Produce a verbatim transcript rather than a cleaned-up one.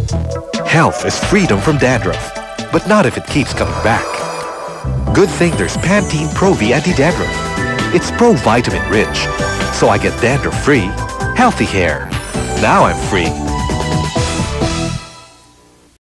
Health is freedom from dandruff, but not if it keeps coming back. Good thing there's Pantene Pro-V Anti-Dandruff. It's pro-vitamin rich, so I get dandruff-free, healthy hair. Now I'm free.